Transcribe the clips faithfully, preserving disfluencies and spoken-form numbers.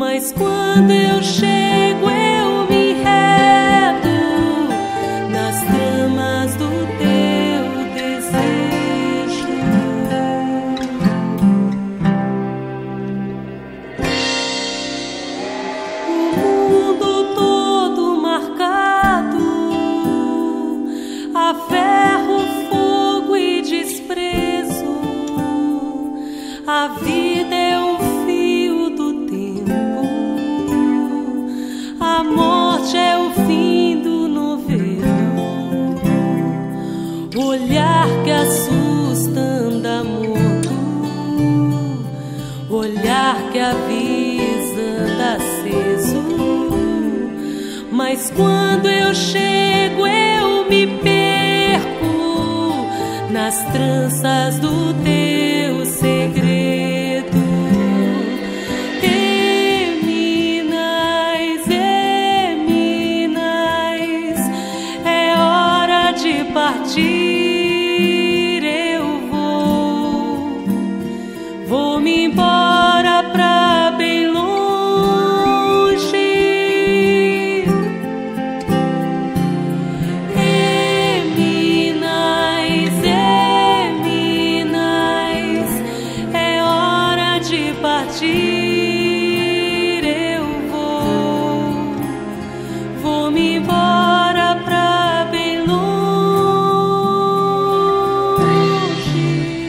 mas quando eu chego eu me enredo nas tramas do teu desejo. O mundo todo marcado a ferro, fogo e desprezo. A vida é um fio do tempo, a morte é o fim do novelo. Olhar que assusta anda morto, olhar que avisa anda aceso. Mas quando eu chego eu me perco nas tranças do teu segredo. Eminas, Eminas, é hora de partir. Eu vou, vou me embora pra bem longe. Eminas, Eminas, é hora de partir. Eu vou, vou me embora pra bem longe.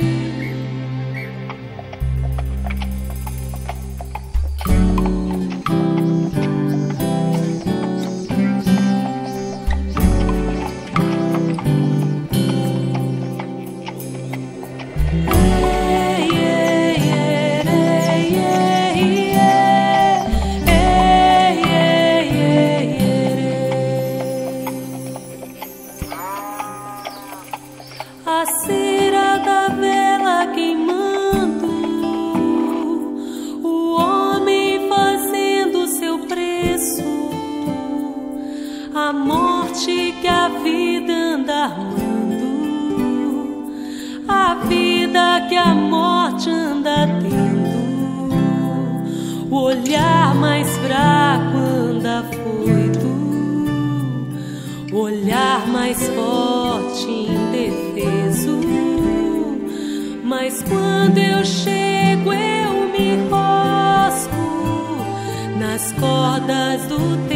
A cera da vela queimando, o homem fazendo seu preço, a morte que a vida anda armando, a vida que a morte anda tendo, o olhar mais fraco anda afoito, o olhar mais forte indefeso. Mas quando eu chego eu me enrosco nas cordas do